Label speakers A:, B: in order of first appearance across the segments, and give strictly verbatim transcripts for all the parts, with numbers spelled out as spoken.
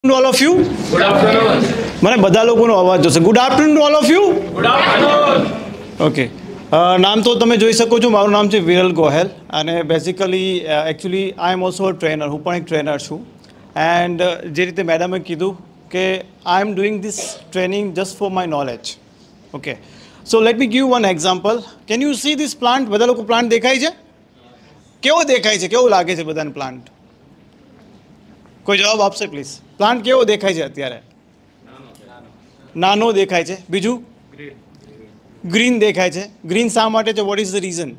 A: all of you.
B: Good afternoon.
A: મને બધા લોકોનો અવાજ જોશે. Good afternoon to all of you.
B: Good afternoon.
A: Okay, નામ તો તમે જોઈ શકો છો. મારું નામ છે વિરલ ગોહેલ અને basically actually I am also a trainer. હું પણ એક ટ્રેનર છું. એન્ડ જે રીતે મેડમે કીધું કે I am doing this training just for my knowledge. Okay, so let me give one example. Can you see this plant? બધા લોકો પ્લાન્ટ દેખાય છે? કેવો દેખાય છે? કેવું લાગે છે બધાને પ્લાન્ટ? કોઈ જવાબ આપશે પ્લીઝ? પ્લાન્ટ કેવો દેખાય છે અત્યારે? નાનો દેખાય છે. બીજું? ગ્રીન દેખાય છે. ગ્રીન શા માટે છે? What is the reason?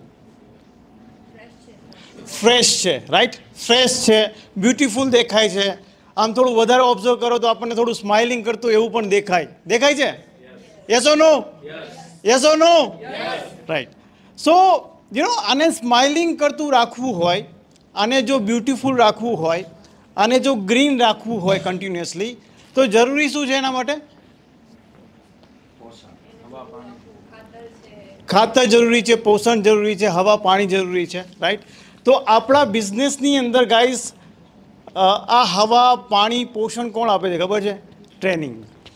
A: Fresh છે, રાઈટ? ફ્રેશ છે, બ્યુટીફુલ દેખાય છે. આમ થોડું વધારે ઓબ્ઝર્વ કરો તો આપણને થોડું સ્માઇલિંગ કરતું એવું પણ દેખાય. દેખાય છે? Yes or no? Yes or no? Right. So you know, આને સ્માઇલિંગ કરતું રાખવું હોય, આને જો બ્યુટીફુલ રાખવું હોય, અને જો ગ્રીન રાખવું હોય કન્ટિન્યુઅસલી, તો જરૂરી શું છે એના માટે? ખાતર જરૂરી છે, પોષણ જરૂરી છે, હવા પાણી જરૂરી છે, રાઈટ? તો આપણા બિઝનેસની અંદર ગાઈઝ આ હવા પાણી પોષણ કોણ આપે છે ખબર છે? ટ્રેનિંગ.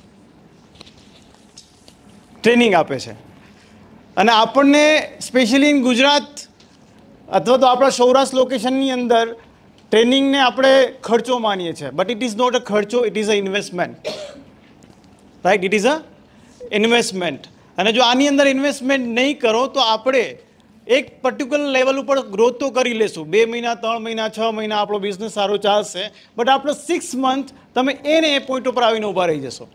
A: ટ્રેનિંગ આપે છે. અને આપણને સ્પેશિયલી ઇન ગુજરાત અથવા તો આપણા સૌરાષ્ટ્ર લોકેશનની અંદર ટ્રેનિંગને આપણે ખર્ચો માનીએ છીએ, but it is not a ખર્ચો, it is a investment, right? It is a investment. અને જો આની અંદર ઇન્વેસ્ટમેન્ટ નહીં કરો તો આપણે એક પર્ટિક્યુલર લેવલ ઉપર ગ્રોથ તો કરી લેશું, બે મહિના ત્રણ મહિના છ મહિના આપણો બિઝનેસ સારો ચાલશે, બટ આપણે સિક્સ મંથ તમે એને એ પોઈન્ટ ઉપર આવીને ઊભા રહી જશો,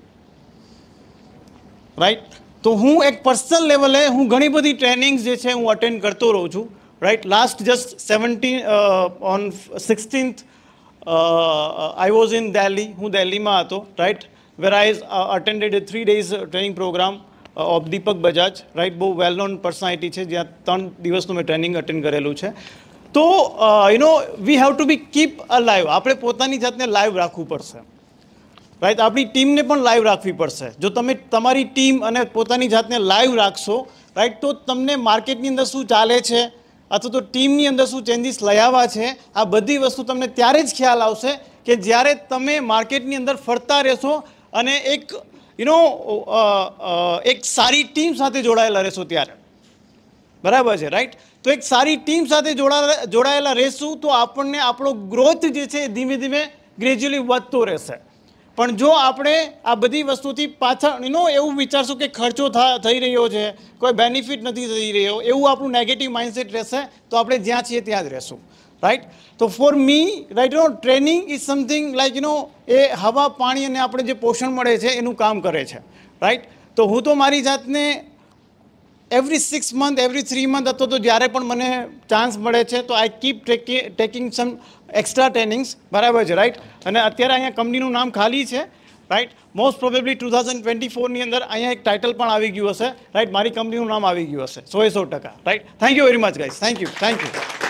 A: રાઈટ? તો હું એક પર્સનલ લેવલે હું ઘણી બધી ટ્રેનિંગ્સ જે છે હું અટેન્ડ કરતો રહું છું, right? Last just seventeen on sixteenth I was in Delhi. હું દિલ્હીમાં હતો, right? Where I attended three days training program of Deepak Bajaj, right? બહુ વેલ નોન પર્સનાલિટી છે, જ્યાં ત્રણ દિવસનું મેં ટ્રેનિંગ અટેન્ડ કરેલું છે. તો you know, we have to be keep alive. આપણે પોતાની જાતને લાઈવ રાખવું પડશે, રાઈટ? આપણી ટીમને પણ લાઈવ રાખવી પડશે. જો તમે તમારી ટીમ અને પોતાની જાતને લાઈવ રાખશો, રાઈટ, તો તમને માર્કેટની અંદર શું ચાલે છે અથવા તો ટીમની અંદર શું ચેન્જીસ લઈ આવ્યા છે, આ બધી વસ્તુ તમને ત્યારે જ ખ્યાલ આવશે કે જ્યારે તમે માર્કેટની અંદર ફરતા રહેશો અને એક યુ નો એક સારી ટીમ સાથે જોડાયેલા રહેશો ત્યારે. બરાબર છે, રાઈટ? તો એક સારી ટીમ સાથે જોડા જોડાયેલા રહેશું તો આપણને આપણો ગ્રોથ જે છે એ ધીમે ધીમે ગ્રેજ્યુઅલી વધતો રહેશે. પણ જો આપણે આ બધી વસ્તુથી પાછળ યુ નો એવું વિચારશું કે ખર્ચો થઈ રહ્યો છે, કોઈ બેનિફિટ નથી થઈ રહ્યો, એવું આપણું નેગેટિવ માઇન્ડસેટ રહેશે, તો આપણે જ્યાં છીએ ત્યાં જ રહેશું, રાઈટ? તો for me, right, you know, training is something like you know, એ હવા પાણી અને આપણે જે પોષણ મળે છે એનું કામ કરે છે, રાઈટ? તો હું તો મારી જાતને every six month every three month અથવા તો જ્યારે પણ મને ચાન્સ મળે છે તો I keep taking some extra trainings. બરાબર છે, રાઈટ? અને અત્યારે અહીંયા કંપનીનું નામ ખાલી છે, right? Most probably two thousand twenty ફોરની અંદર અહીંયા એક ટાઇટલ પણ આવી ગયું હશે, રાઈટ? મારી કંપનીનું નામ આવી ગયું હશે સો એ સો ટકા, right? Thank you very much guys. Thank you thank you